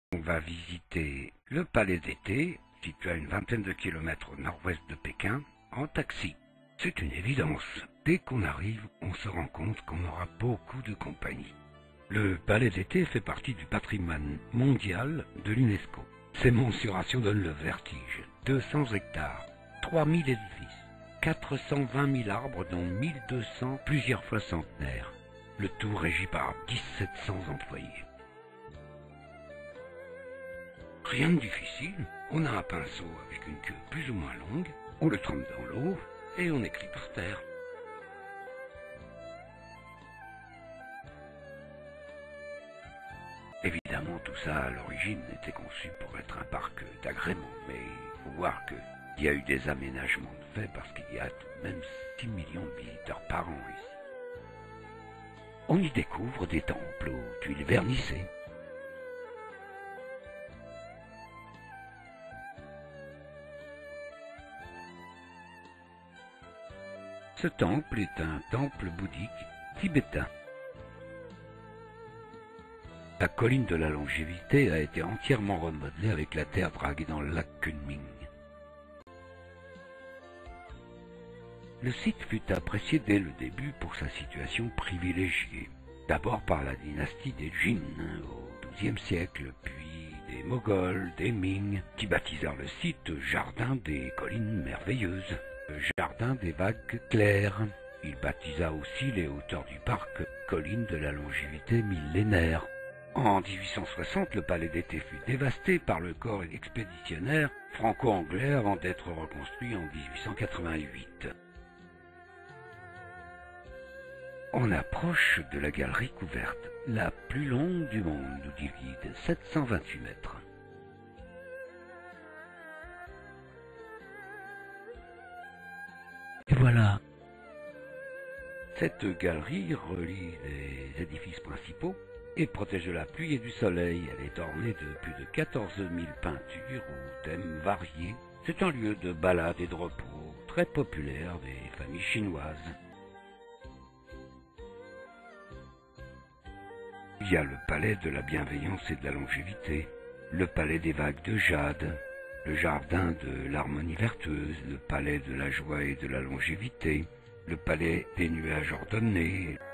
On va visiter le palais d'été, situé à une vingtaine de kilomètres au nord-ouest de Pékin, en taxi. C'est une évidence. Dès qu'on arrive, on se rend compte qu'on aura beaucoup de compagnie. Le palais d'été fait partie du patrimoine mondial de l'UNESCO. Ses mensurations donnent le vertige. 200 hectares, 3000 édifices, 420 000 arbres dont 1200 plusieurs fois centenaires. Le tout régi par 1700 employés. Rien de difficile, on a un pinceau avec une queue plus ou moins longue, on le trempe dans l'eau et on écrit par terre. Évidemment, tout ça à l'origine était conçu pour être un parc d'agrément, mais il faut voir qu'il y a eu des aménagements de fait parce qu'il y a tout de même 6 millions de visiteurs par an ici. On y découvre des temples aux tuiles vernissées. Ce temple est un temple bouddhique tibétain. La colline de la longévité a été entièrement remodelée avec la terre draguée dans le lac Kunming. Le site fut apprécié dès le début pour sa situation privilégiée. D'abord par la dynastie des Jin au XIIe siècle, puis des Moghols, des Ming, qui baptisèrent le site Jardin des collines merveilleuses, Jardin des vagues claires. Il baptisa aussi les hauteurs du parc Collines de la longévité millénaire. En 1860, le palais d'été fut dévasté par le corps expéditionnaire franco-anglais avant d'être reconstruit en 1888. On approche de la galerie couverte, la plus longue du monde, nous dit le guide, 728 mètres. Et voilà. Cette galerie relie les édifices principaux et protège de la pluie et du soleil. Elle est ornée de plus de 14 000 peintures aux thèmes variés. C'est un lieu de balade et de repos très populaire des familles chinoises. Il y a le palais de la bienveillance et de la longévité, le palais des vagues de jade, le jardin de l'harmonie vertueuse, le palais de la joie et de la longévité, le palais des nuages ordonnés,